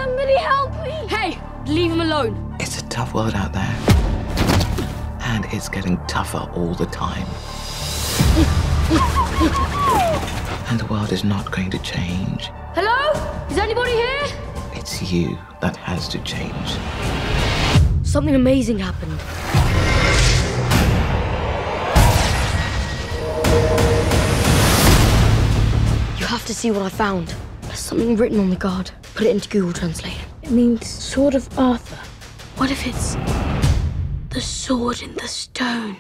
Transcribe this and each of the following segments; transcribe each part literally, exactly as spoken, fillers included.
Somebody help me! Hey, leave him alone. It's a tough world out there. And it's getting tougher all the time. And the world is not going to change. Hello? Is anybody here? It's you that has to change. Something amazing happened. You have to see what I found. There's something written on the guard. Put it into Google Translate. It means Sword of Arthur. What if it's the sword in the stone?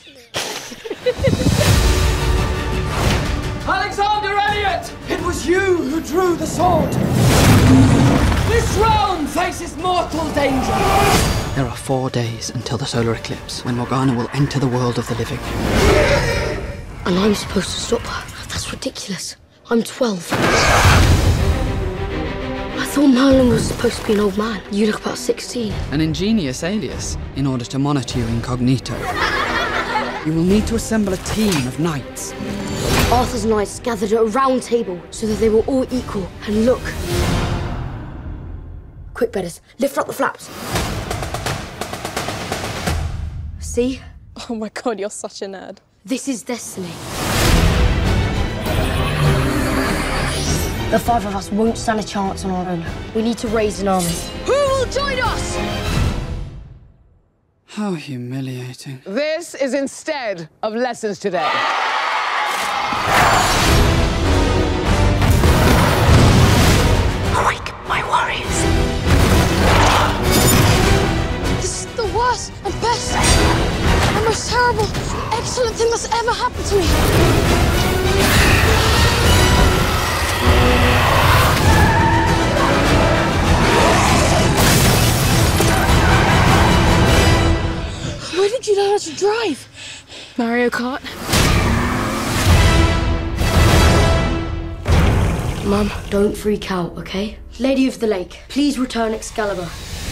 Alexander Elliot! It was you who drew the sword! This realm faces mortal danger! There are four days until the solar eclipse, when Morgana will enter the world of the living. And I'm supposed to stop her? That's ridiculous. I'm twelve. I thought Merlin was supposed to be an old man. You look about sixteen. An ingenious alias, in order to monitor you incognito. You will need to assemble a team of knights. Arthur's knights gathered at a round table so that they were all equal. And look. Quick, Bedders, lift up the flaps. See? Oh my god, you're such a nerd. This is destiny. The five of us won't stand a chance on our own. We need to raise an army. Who will join us? How humiliating. This is instead of lessons today. Awake, my warriors. This is the worst and best and most terrible, excellent thing that's ever happened to me. Where did you learn how to drive? Mario Kart? Mum, don't freak out, okay? Lady of the Lake, please return Excalibur.